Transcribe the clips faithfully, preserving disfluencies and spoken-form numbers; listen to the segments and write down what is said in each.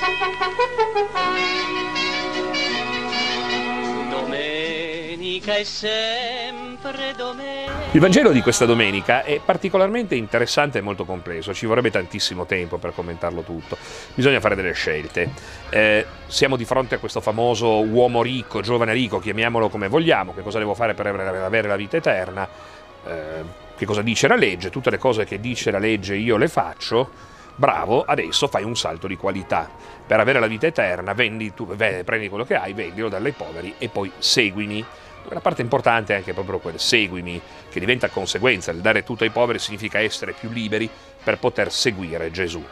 Domenica è sempre domenica. Il Vangelo di questa domenica è particolarmente interessante e molto complesso, ci vorrebbe tantissimo tempo per commentarlo tutto, bisogna fare delle scelte. Eh, siamo di fronte a questo famoso uomo ricco, giovane ricco, chiamiamolo come vogliamo, che cosa devo fare per avere la vita eterna, eh, che cosa dice la legge, tutte le cose che dice la legge io le faccio, bravo, adesso fai un salto di qualità, per avere la vita eterna vendi, tu, prendi quello che hai, vendilo, dallo ai poveri e poi seguimi. La parte importante è anche proprio quel seguimi, che diventa conseguenza. Il dare tutto ai poveri significa essere più liberi per poter seguire Gesù.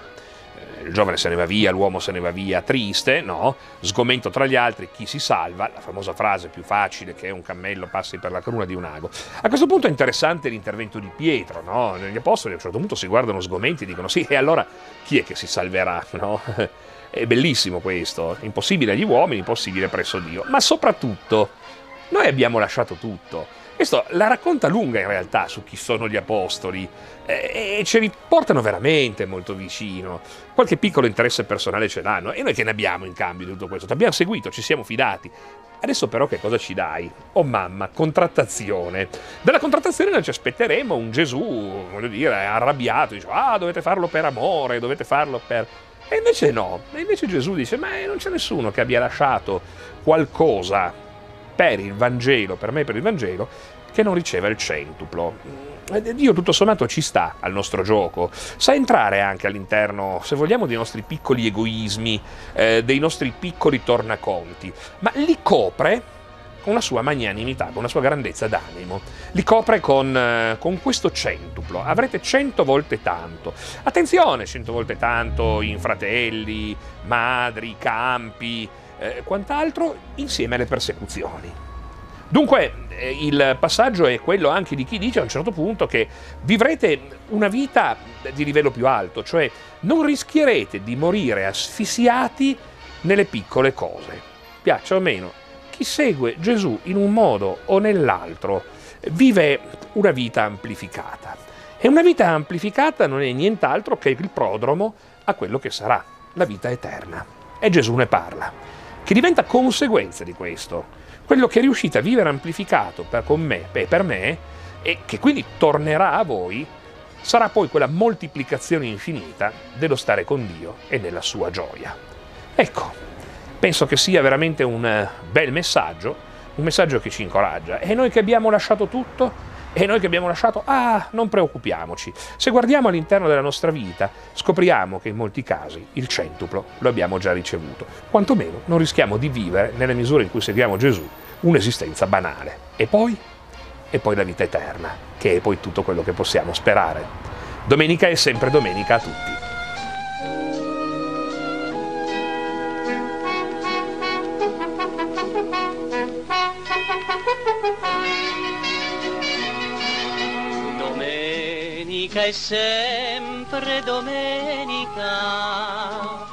Il giovane se ne va via, l'uomo se ne va via triste, no? Sgomento tra gli altri, chi si salva? La famosa frase più facile che un cammello passi per la cruna di un ago. A questo punto è interessante l'intervento di Pietro, no? Gli apostoli a un certo punto si guardano sgomenti e dicono sì, e allora chi è che si salverà, no? È bellissimo questo, impossibile agli uomini, impossibile presso Dio, ma soprattutto noi abbiamo lasciato tutto. Questo la racconta lunga in realtà su chi sono gli apostoli eh, e ci riportano veramente molto vicino. Qualche piccolo interesse personale ce l'hanno e noi che ne abbiamo in cambio di tutto questo? Ti abbiamo seguito, ci siamo fidati. Adesso però che cosa ci dai? Oh mamma, contrattazione. Dalla contrattazione noi ci aspetteremo un Gesù, voglio dire, arrabbiato, dice ah dovete farlo per amore, dovete farlo per... E invece no, e invece Gesù dice ma non c'è nessuno che abbia lasciato qualcosa per il Vangelo, per me e per il Vangelo, che non riceva il centuplo. Dio tutto sommato ci sta al nostro gioco, sa entrare anche all'interno, se vogliamo, dei nostri piccoli egoismi, eh, dei nostri piccoli tornaconti, ma li copre con la sua magnanimità, con la sua grandezza d'animo, li copre con, eh, con questo centuplo. Avrete cento volte tanto. Attenzione, cento volte tanto in fratelli, madri, campi, eh, quant'altro, insieme alle persecuzioni. Dunque eh, il passaggio è quello anche di chi dice a un certo punto che vivrete una vita di livello più alto, cioè non rischierete di morire asfissiati nelle piccole cose. Piaccia o meno, chi segue Gesù in un modo o nell'altro vive una vita amplificata. E una vita amplificata non è nient'altro che il prodromo a quello che sarà la vita eterna. E Gesù ne parla, che diventa conseguenza di questo. Quello che riuscite a vivere amplificato per, con me e per me, e che quindi tornerà a voi, sarà poi quella moltiplicazione infinita dello stare con Dio e nella sua gioia. Ecco, penso che sia veramente un bel messaggio, un messaggio che ci incoraggia. E noi che abbiamo lasciato tutto, e noi che abbiamo lasciato, ah, non preoccupiamoci. Se guardiamo all'interno della nostra vita, scopriamo che in molti casi il centuplo lo abbiamo già ricevuto. Quantomeno non rischiamo di vivere, nella misura in cui seguiamo Gesù, un'esistenza banale. E poi? E poi la vita eterna, che è poi tutto quello che possiamo sperare. Domenica è sempre domenica a tutti. Domenica è sempre domenica.